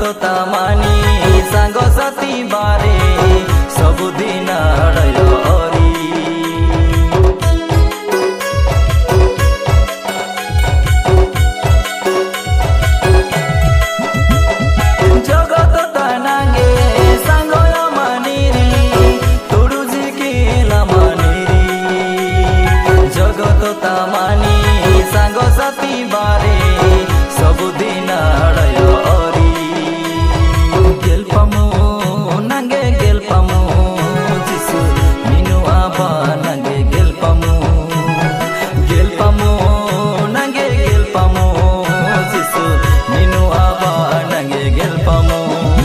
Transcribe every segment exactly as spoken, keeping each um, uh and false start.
ता मानी सांग साथी बारे सबुदिन हरि जगत ता नांगे सांग मानिरी तुडुजी केला मानिरी जगत ता मानी सांग साथी बारे सबुदिन हरि गेल्पमु नंगे गेल्पमु जिसु मीनु आबा नंगे गेल्पमु गेल्पमु नंगे गेल्पमु जिसु मीनु आबा नंगे गेल्पमु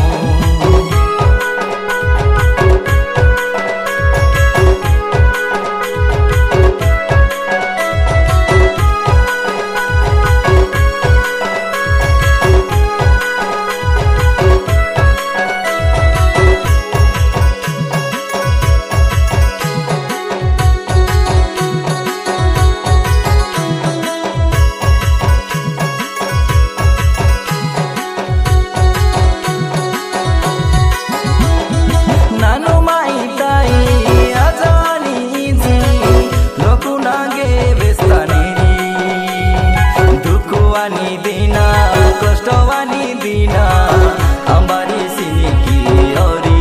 दीना कष्टवानी दीना अंबारी सिनिकी हरि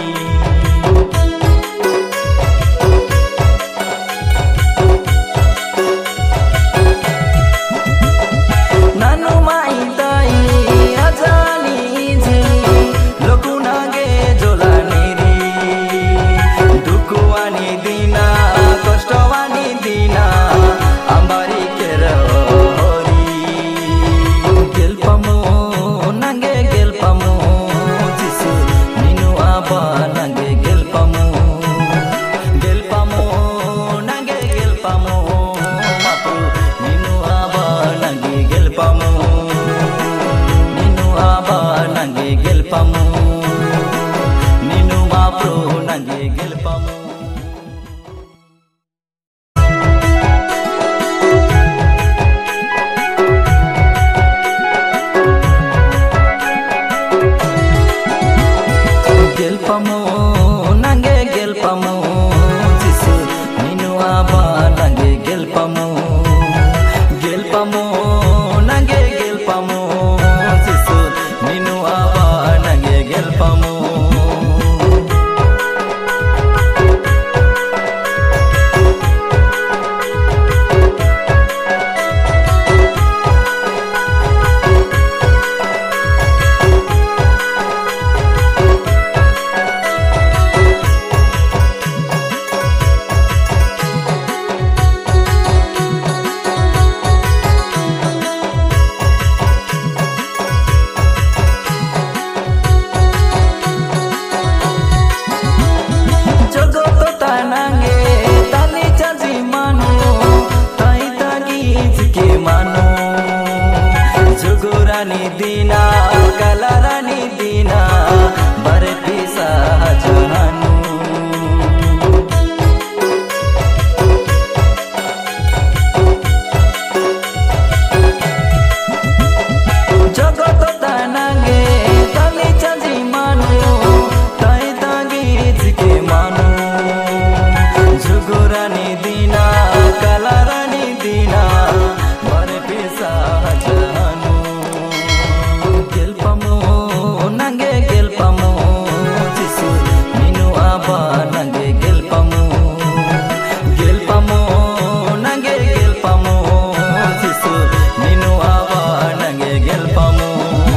नानु माई ताई अजानी जी लोकुनागे जोलानी री दुखवानी दीना कष्टवानी दीना अंबारी केर गेल्पमु निनु माप्रो नंगे गेल्पमु गेल्पमु नंगे गेल्पमु जिसु निनु आबा नंगे गेल्पमु गेल्पमु नंगे गेल्पमु जिसु निनु आबा नंगे गेल्पमु जुगुरानी दीना कलारानी दीना बरे पिसा जहानु जगत तानागे ताली चाजी मानु ताई तागी जिके मानु जुगुरानी दीना कलारानी दीना बरे पिसा जहानु गेल्पमु नंगे गेल्पमु जिसु मीनु आबा नंगे गेल्पमु गेल्पमु नंगे गेल्पमु जिसु मीनु आबा नंगे गेल्पमु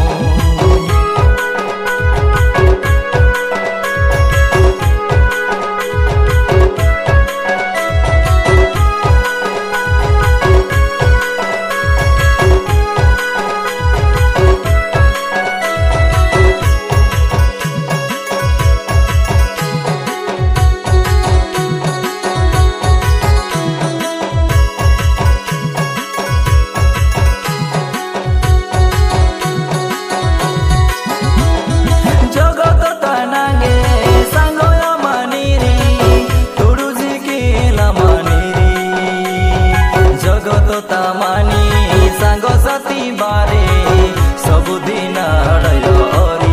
ता मानी सांग साथी बारे सबुदिन हरि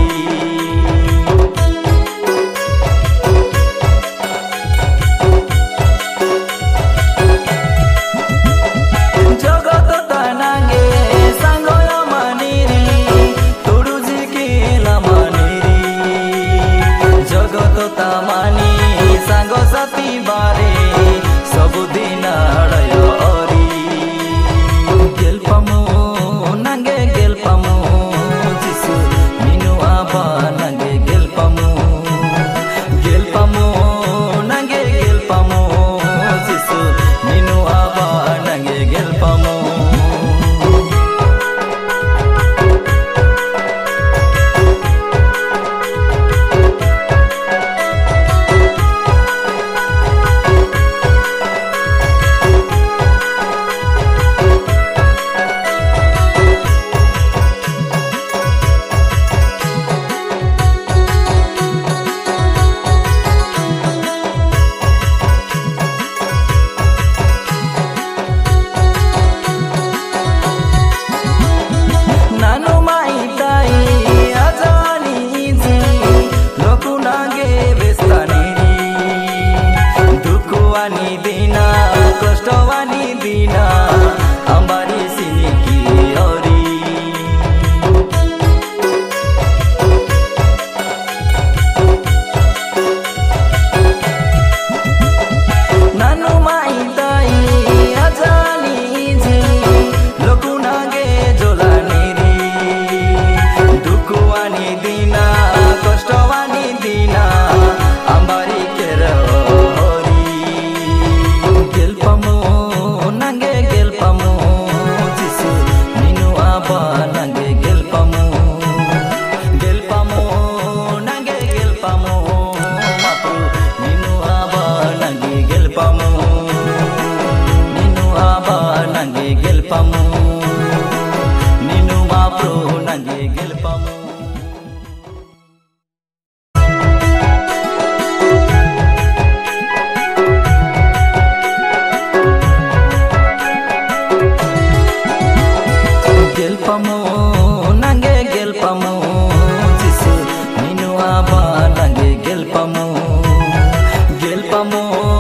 पामो